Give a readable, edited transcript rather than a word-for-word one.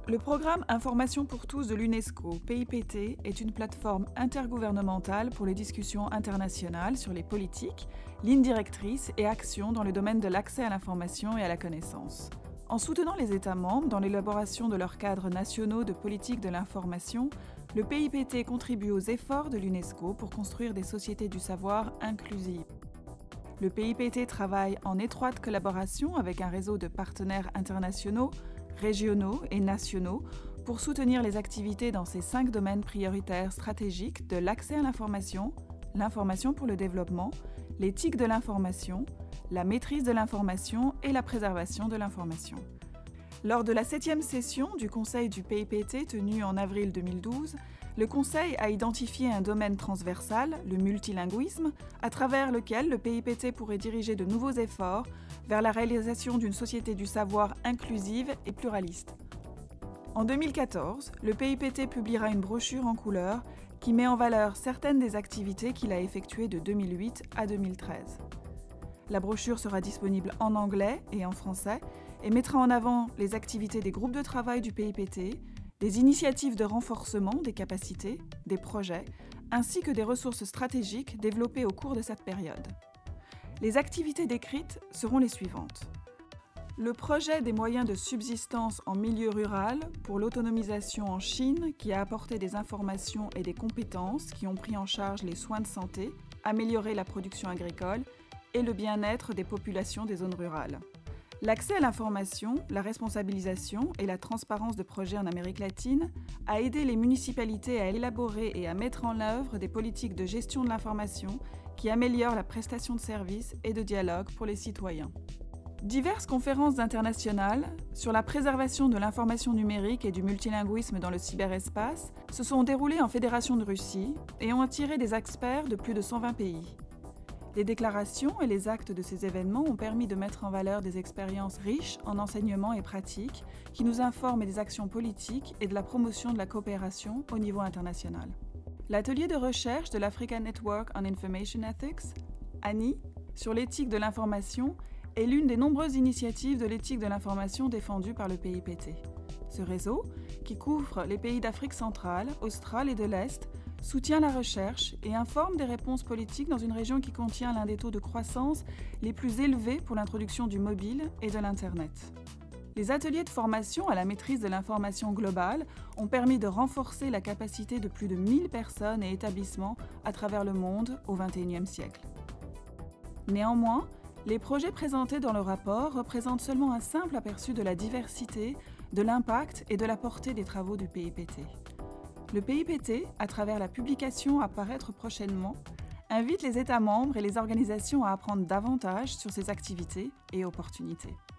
Le programme Information pour tous de l'UNESCO, PIPT, est une plateforme intergouvernementale pour les discussions internationales sur les politiques, lignes directrices et actions dans le domaine de l'accès à l'information et à la connaissance. En soutenant les États membres dans l'élaboration de leurs cadres nationaux de politique de l'information, le PIPT contribue aux efforts de l'UNESCO pour construire des sociétés du savoir inclusives. Le PIPT travaille en étroite collaboration avec un réseau de partenaires internationaux, régionaux et nationaux pour soutenir les activités dans ces 5 domaines prioritaires stratégiques de l'accès à l'information, l'information pour le développement, l'éthique de l'information, la maîtrise de l'information et la préservation de l'information. Lors de la 7e session du Conseil du PIPT tenue en avril 2012, le Conseil a identifié un domaine transversal, le multilinguisme, à travers lequel le PIPT pourrait diriger de nouveaux efforts vers la réalisation d'une société du savoir inclusive et pluraliste. En 2014, le PIPT publiera une brochure en couleur qui met en valeur certaines des activités qu'il a effectuées de 2008 à 2013. La brochure sera disponible en anglais et en français et mettra en avant les activités des groupes de travail du PIPT, des initiatives de renforcement des capacités, des projets, ainsi que des ressources stratégiques développées au cours de cette période. Les activités décrites seront les suivantes. Le projet des moyens de subsistance en milieu rural pour l'autonomisation en Chine qui a apporté des informations et des compétences qui ont pris en charge les soins de santé, amélioré la production agricole et le bien-être des populations des zones rurales. L'accès à l'information, la responsabilisation et la transparence de projets en Amérique latine a aidé les municipalités à élaborer et à mettre en œuvre des politiques de gestion de l'information qui améliorent la prestation de services et de dialogue pour les citoyens. Diverses conférences internationales sur la préservation de l'information numérique et du multilinguisme dans le cyberespace se sont déroulées en Fédération de Russie et ont attiré des experts de plus de 120 pays. Les déclarations et les actes de ces événements ont permis de mettre en valeur des expériences riches en enseignements et pratiques qui nous informent des actions politiques et de la promotion de la coopération au niveau international. L'atelier de recherche de l'African Network on Information Ethics, ANI, sur l'éthique de l'information est l'une des nombreuses initiatives de l'éthique de l'information défendues par le PIPT. Ce réseau, qui couvre les pays d'Afrique centrale, australe et de l'Est, soutient la recherche et informe des réponses politiques dans une région qui contient l'un des taux de croissance les plus élevés pour l'introduction du mobile et de l'Internet. Les ateliers de formation à la maîtrise de l'information globale ont permis de renforcer la capacité de plus de 1000 personnes et établissements à travers le monde au XXIe siècle. Néanmoins, les projets présentés dans le rapport représentent seulement un simple aperçu de la diversité, de l'impact et de la portée des travaux du PIPT. Le PIPT, à travers la publication à paraître prochainement, invite les États membres et les organisations à apprendre davantage sur ces activités et opportunités.